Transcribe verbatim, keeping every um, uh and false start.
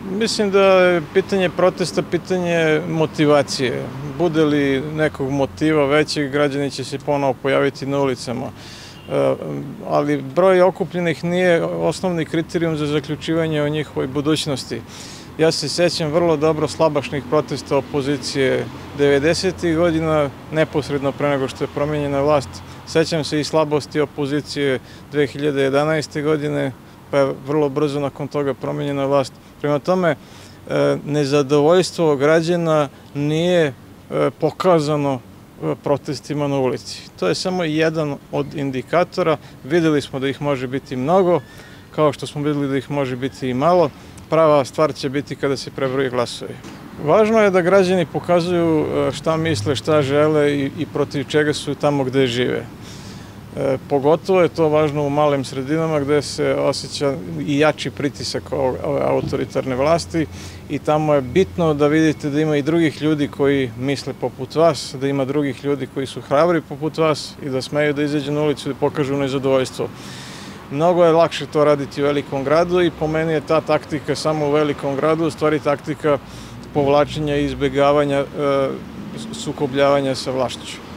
Mislim da je pitanje protesta pitanje motivacije. Bude li nekog motiva većeg, građani će se ponovo pojaviti na ulicama. Ali broj okupljenih nije osnovni kriterijum za zaključivanje o njihovoj budućnosti. Ja se sećam vrlo dobro slabašnih protesta opozicije devedesetih godina, neposredno pre nego što je promenjena vlast. Sećam se i slabosti opozicije dve hiljade jedanaeste. godine, pa je vrlo brzo nakon toga promenjena vlast. Prema tome, nezadovoljstvo građana nije pokazano protestima na ulici. To je samo jedan od indikatora. Videli smo da ih može biti mnogo, kao što smo videli da ih može biti i malo. Prava stvar će biti kada se prebroje glasovi. Važno je da građani pokazuju šta misle, šta žele i protiv čega su tamo gde žive. Pogotovo je to važno u malim sredinama gde se osjeća i jači pritisak ove autoritarne vlasti i tamo je bitno da vidite da ima i drugih ljudi koji misle poput vas, da ima drugih ljudi koji su hrabri poput vas i da smeju da izađu na ulicu i pokažu nezadovoljstvo. Mnogo je lakše to raditi u velikom gradu i po meni je ta taktika samo u velikom gradu, u stvari taktika povlačenja i izbegavanja sukobljavanja sa vlašću.